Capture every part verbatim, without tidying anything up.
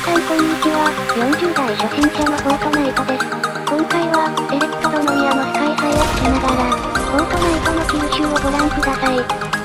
さんこんにちは、よんじゅう代初心者のフォートナイトです。今回は、エレクトロノミアのスカイハイをしながら、フォートナイトのキル集をご覧ください。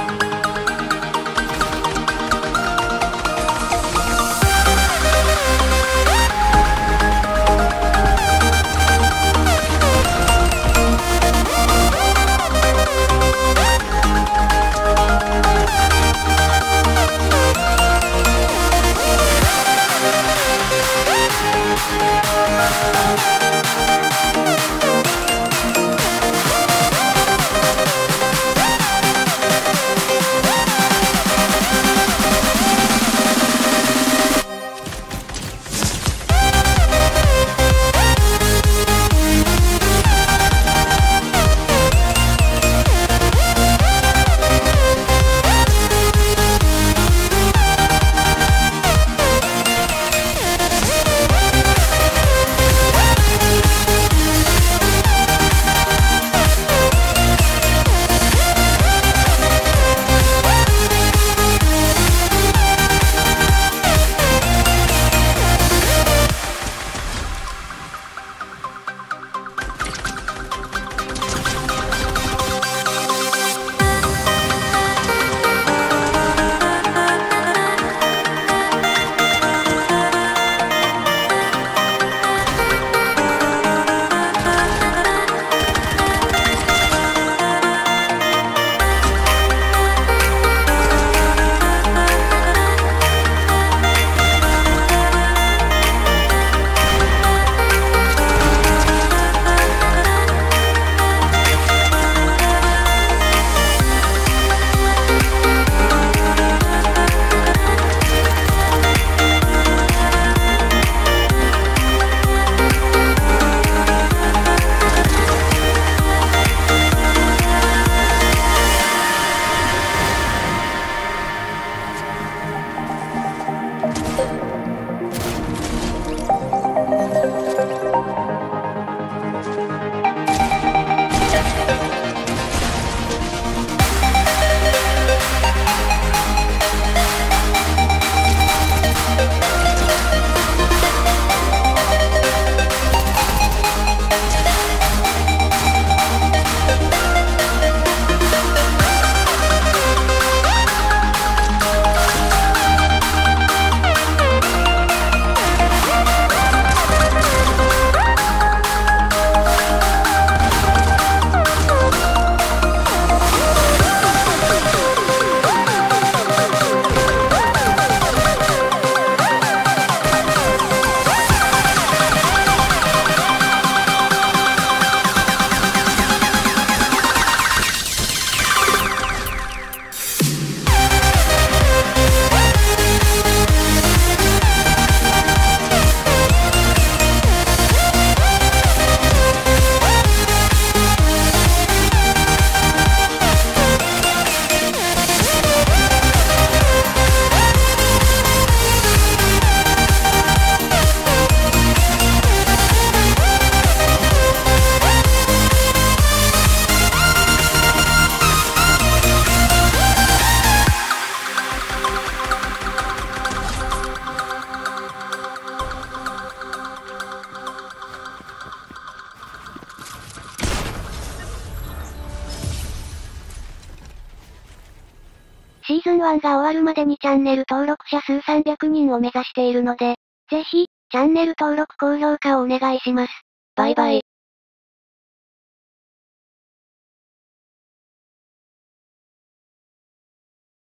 シーズンワンが終わるまでにチャンネル登録者数さんびゃくにんを目指しているので、ぜひ、チャンネル登録高評価をお願いします。バイバイ。